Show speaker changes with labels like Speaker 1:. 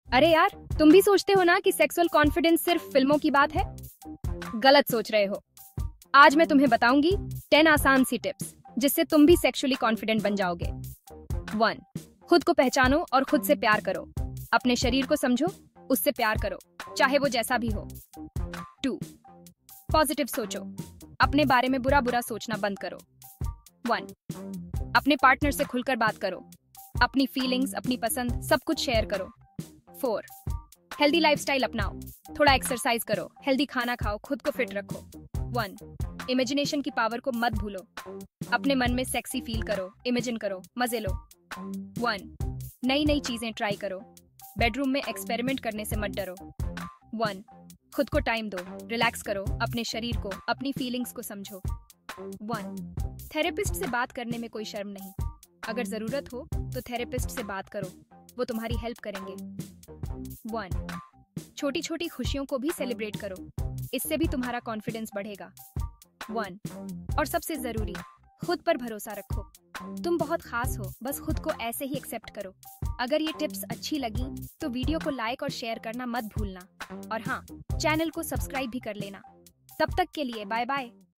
Speaker 1: अरे यार, तुम भी सोचते हो ना कि सेक्सुअल कॉन्फिडेंस सिर्फ फिल्मों की बात है? गलत सोच रहे हो। आज मैं तुम्हें बताऊंगी 10 आसान सी टिप्स जिससे तुम भी सेक्सुअली कॉन्फिडेंट बन जाओगे। 1. खुद को पहचानो और खुद से प्यार करो। अपने शरीर को समझो, उससे प्यार करो, चाहे वो जैसा भी हो। 2. पॉजिटिव सोचो। अपने बारे में बुरा बुरा सोचना बंद करो। 1. अपने पार्टनर से खुलकर बात करो। अपनी फीलिंग्स, अपनी पसंद सब कुछ शेयर करो। 4. हेल्दी लाइफस्टाइल अपनाओ। थोड़ा एक्सरसाइज करो, हेल्दी खाना खाओ, खुद को फिट रखो। 1. इमेजिनेशन की पावर को मत भूलो। अपने मन में सेक्सी फील करो, इमेजिन करो, मजे लो। 1. नई नई चीजें ट्राई करो। बेडरूम में एक्सपेरिमेंट करने से मत डरो। 1. खुद को टाइम दो, रिलैक्स करो, अपने शरीर को, अपनी फीलिंग्स को समझो। 1. थेरेपिस्ट से बात करने में कोई शर्म नहीं। अगर जरूरत हो तो थेरेपिस्ट से बात करो, वो तुम्हारी हेल्प करेंगे। 1. छोटी छोटी खुशियों को भी सेलिब्रेट करो, इससे भी तुम्हारा कॉन्फिडेंस बढ़ेगा। 1. और सबसे जरूरी, खुद पर भरोसा रखो। तुम बहुत खास हो, बस खुद को ऐसे ही एक्सेप्ट करो। अगर ये टिप्स अच्छी लगी तो वीडियो को लाइक और शेयर करना मत भूलना। और हाँ, चैनल को सब्सक्राइब भी कर लेना। तब तक के लिए बाय बाय।